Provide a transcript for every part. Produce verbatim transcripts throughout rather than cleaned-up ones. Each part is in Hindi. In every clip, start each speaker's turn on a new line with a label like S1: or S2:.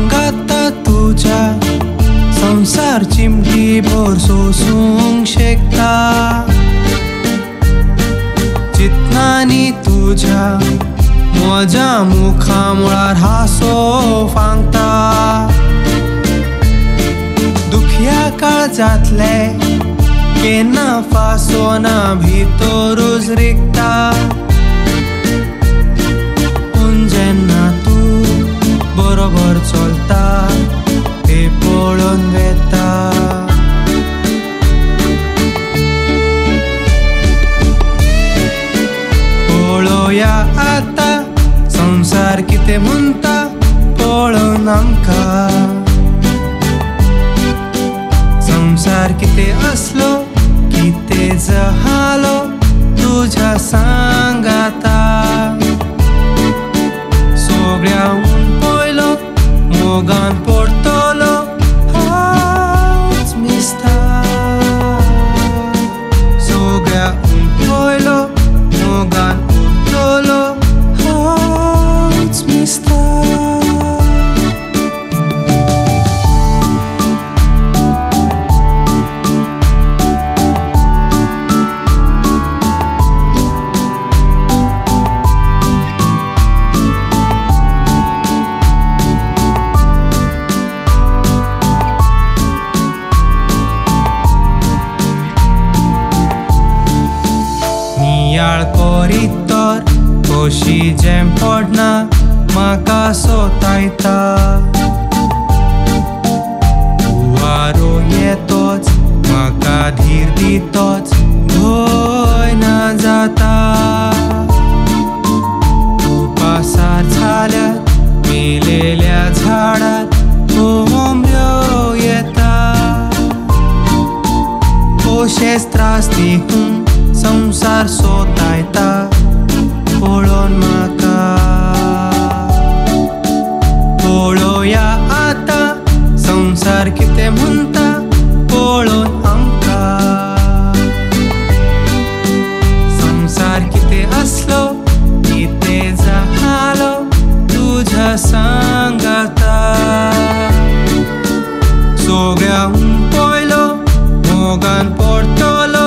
S1: सांगात तुझ्या संसार चिमटी भर सोसूंक शकता चितनानी तुझ्या म्हज्या मुखा मुळार हांसो फांगता दुखया काळजातले केन्ना फासोना भितरूच रिगता पूण जेन्ना तूं बरोबर चलता ते पळोवन वेता पळोवया आतां संसार कितें म्हणटा पळोवन आमकां संसार कितें असलो कितें जालो तुझ्या सांगाता सगळ्यांत पयलो मोगान पडटलो हांवच मिस्ता सगळ्यांत पयलो मोगान पडटलो हांवच मिस्ता नियाळ करीत तर कशी जेम पडना म्हाका सोतायता वारो येतोच म्हाका धीर दितोच भंय ना जाता उपासार जाल्यार मेलेल्या झाडार कोंबड्यो येता अशेच त्रास देखून संसार सोतायता पळोवन म्हाका पळोवया आतां संसार कितें म्हणटा पळोवन आमकां संसार कितें असलो कितें जालो तुझ्या सांगाता सगळ्यांत पयलो मोगान पडटलो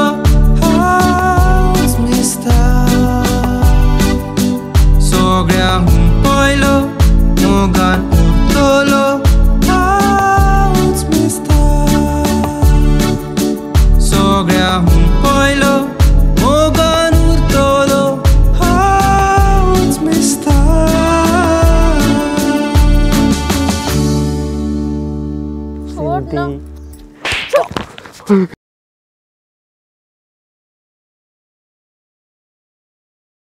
S1: सगळ्यांत पयलो मोगान उरतलो हांवच मिस्ता सगळ्यांत पयलो मोगान उरतलो हांवच मिस्ता
S2: सोड ना